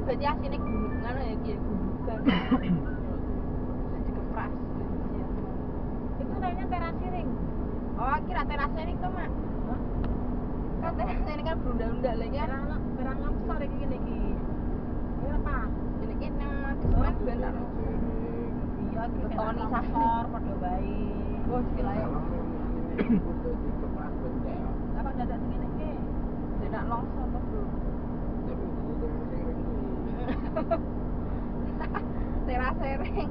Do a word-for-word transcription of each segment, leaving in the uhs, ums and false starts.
berarti aslinya gunungan ya kayak gunungan. Dikepras. Itu namanya terasiring. Oh, kira terasiring tuh, Mak. Hah? Kan terasiring kan berunda-unda lagi kan. Berang berang longsor iki ngene iki. Ini apa? Ini kan nang semen bentar. Iya, iki Ketoni longsor padha bae. Oh, gila ya. Lah kok dadak sing ngene iki? Tidak longsor tuh, Bro. Terasiring.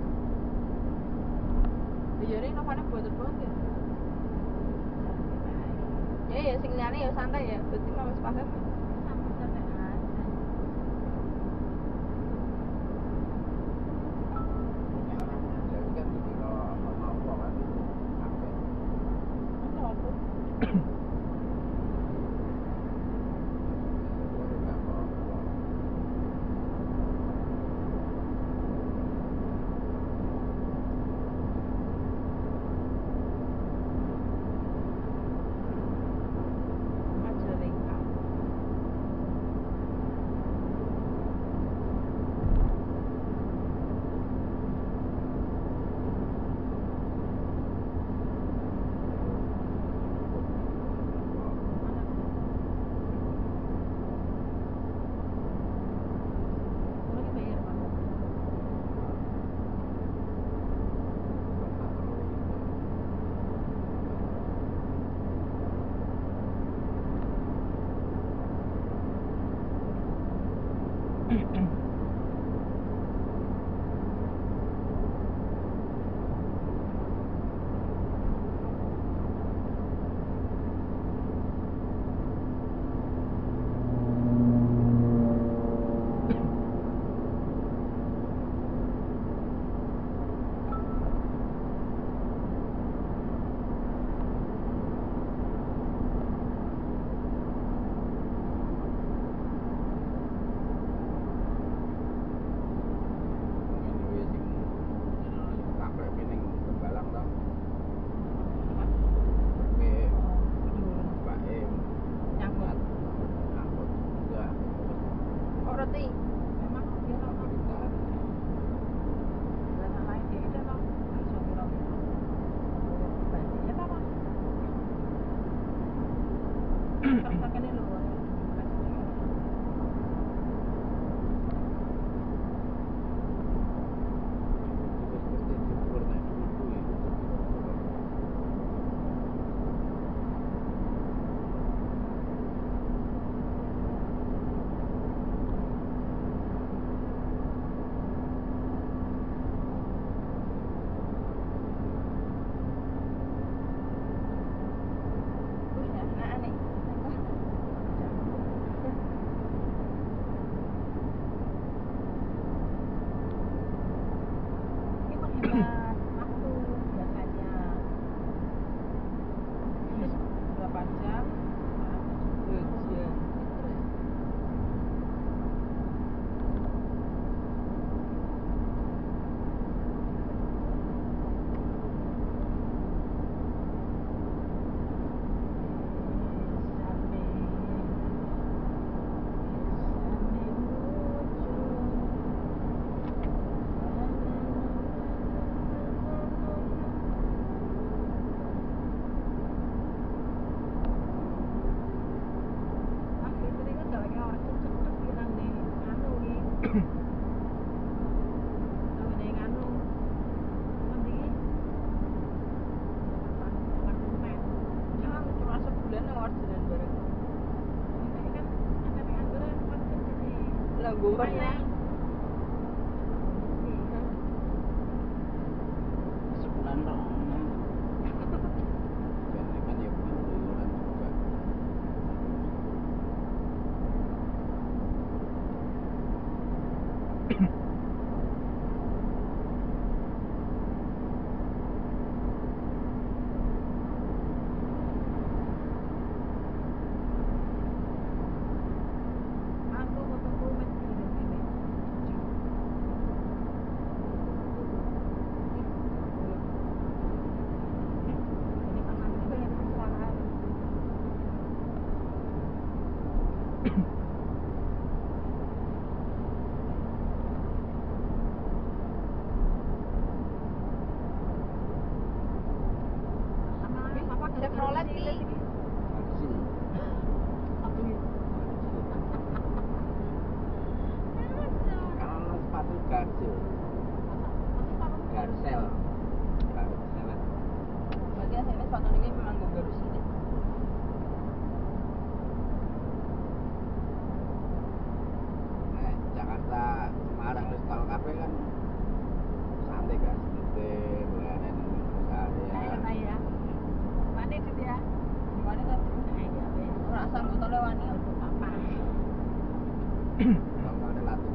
Iya, ini namanya buat-buat ya. Ya, ya, sing liyane ya santai ya. Berarti mau sepakat. Santai-santai aja. Ono apa? Majalengka. Ono iki bayar apa? Nyangkut. Oh, roti. Memang dia apa? Dan lain dia itu no. Suatu roti. Banyak apa? Tak kene lho. Punya anak aneh. Ini menghemat waktu biasanya. Ini berapa jam? Ujian. Jangan cuma sebulan yang ordinan bareng. Lah gue pernah sebulan dong. Biasanya kan ya bukan keluyuran juga. Aku fotoku wis gini-gini. Ini tangan gue yang kesalahan. Kalau ada latih.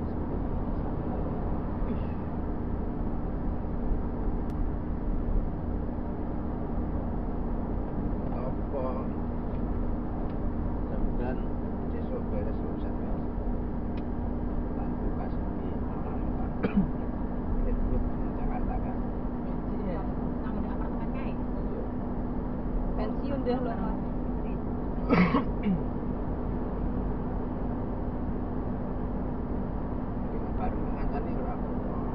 Apa? Mudah-mudahan besok beres urusan Mas. Lanjut pas di malam Pak. Itu Jakarta kan. Iya. Nang di apartemen kae. Iya. Pensiun deh lo Mas. Ini baru ngancani ora apa.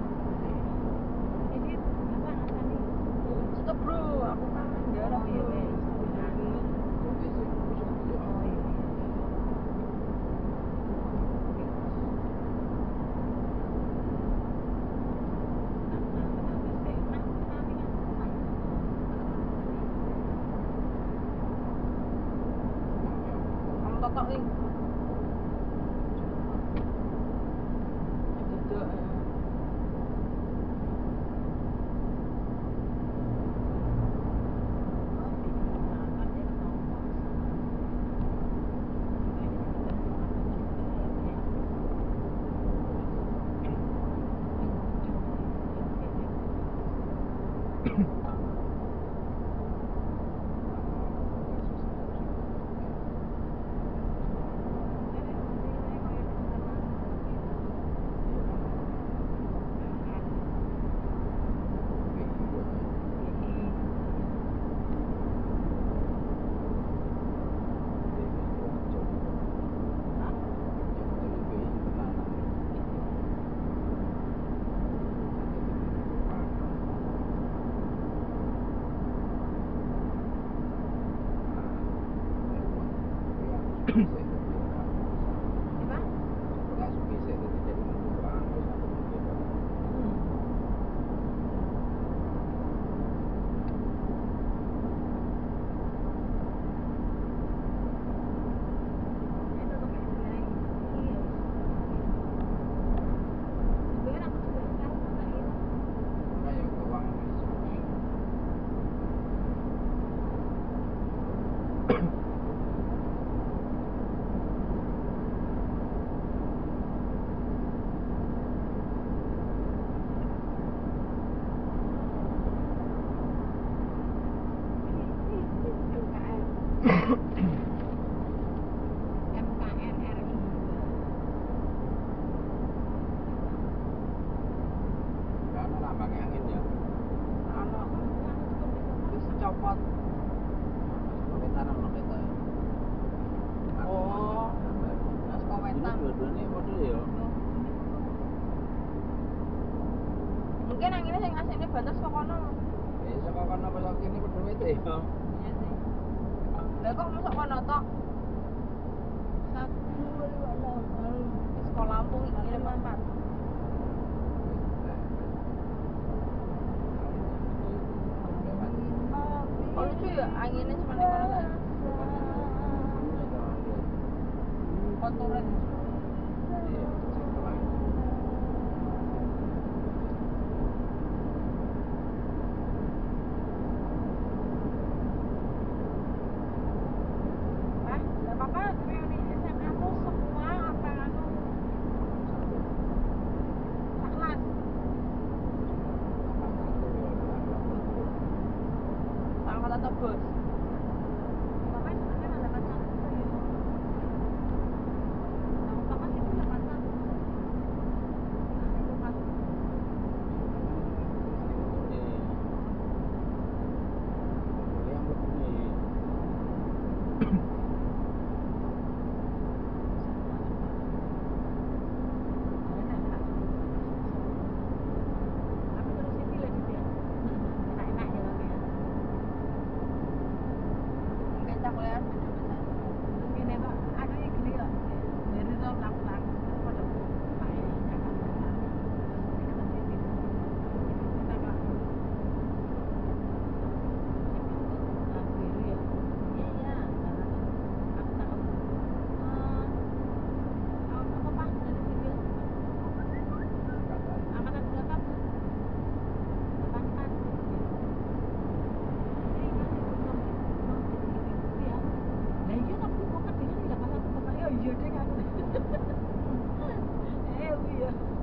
Ini apa ngasani? Stop bro, aku kangen garap Oh, iya, bro. wes. Jadi sih besok dia. Oh iya. Kamu totok nih. Duduk ya. Ano, wis copot. Oh, terus kowetan. Dua-duanya model ya. Mungkin yang ini yang ngasih ini batas kok kono. Ya saka kono pas kene padha wete ya. Iya sih. Lah kok masuk kono tok? Satu dua enam. Di sekolah Lampung ini empat. Oh lucu ya anginnya cuma di kono kan. Konturnya. Hah? Lah papa reuni S M A tuh semua apa anu sak kelas. Sak kota tebus. Papa sebenarnya ada pacar itu ya. Nah, papa sih punya pacar. Itu pas tapi terus ini lagi dia. Enak-enak ya tapi ya. Mungkin tak kuliah Gini Pak, ada yang gini kok. Jadi tuh lakukan pada main kakak kakak. Kita sini. Kita kok. Nah, biru ya. Iya iya. Aku tahu. Eh, tahun apa Pak? Dari sini. Angkatan berapa Bu? delapan empat. Ini masih belum belum gitu ya. Lah iya tapi kok kan dengan delapan satu Bapak. Ya iya deh kan. Iya.